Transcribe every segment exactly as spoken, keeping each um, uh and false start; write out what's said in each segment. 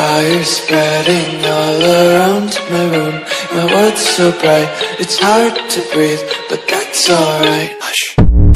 fire spreading all around my room. My world's so bright, it's hard to breathe, but that's alright. Hush.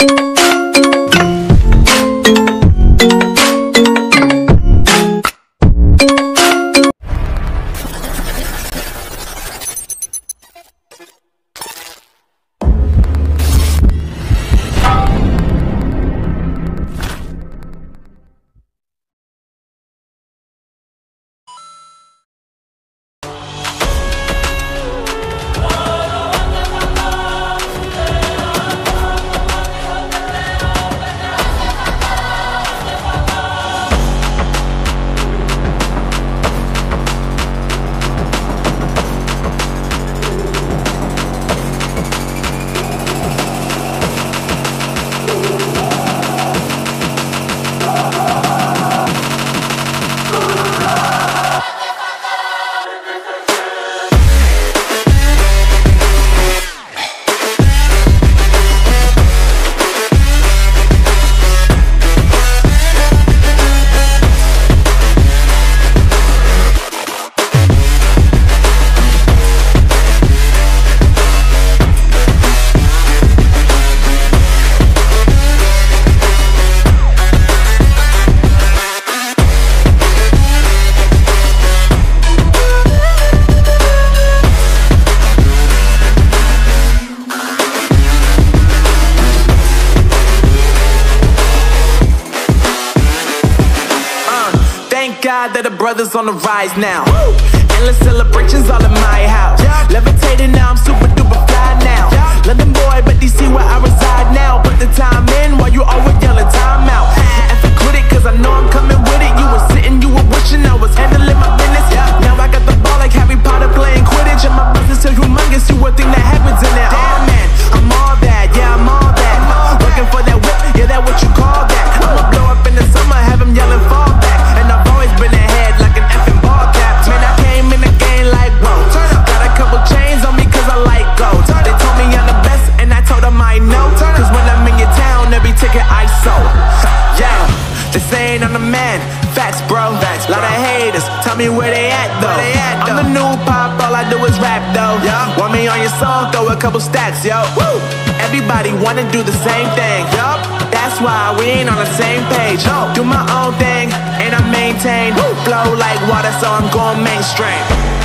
That the brothers on the rise now. Woo! Endless celebrations all in my house. Yeah. Levitating now, I'm super duper fly now. Yeah. London boy, but D C where I reside now. Put the time in while you always yelling time out. And for quit it, cause I know I'm coming with it. You were sitting, you were wishing I was handling my business. Yeah. Now I got the ball like Harry Potter playing Quidditch. And my business is humongous, you would think that happens in it. Oh man, I'm all that, yeah, I'm all that. Looking for that whip, yeah, that what you call that. I'ma blow up in the summer, have him yelling fall back. And I've always been ahead like an effing ball cap. Man, I came in the game like, whoa. Got a couple chains on me cause I like gold. They told me I'm the best and I told them I know. Cause when I'm in your town, every ticket I sold. Yeah, they saying I'm the man. Facts, bro. Lot of haters, tell me where they at though. I'm the new pop, all I do is rap though. Want me on your song, throw a couple stacks, yo. Everybody wanna do the same thing. That's why we ain't on the same page. Do my own thing and I maintain. Flow like water, so I'm going mainstream.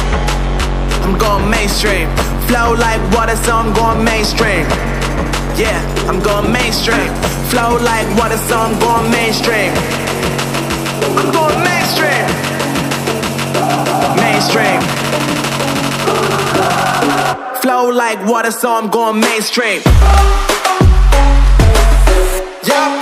I'm going mainstream. Flow like water, so I'm going mainstream. Yeah, I'm going mainstream. Flow like water, so I'm going mainstream. I'm going mainstream. Mainstream. Flow like water, so I'm going mainstream. Yeah.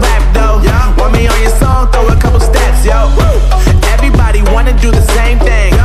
Do the same thing.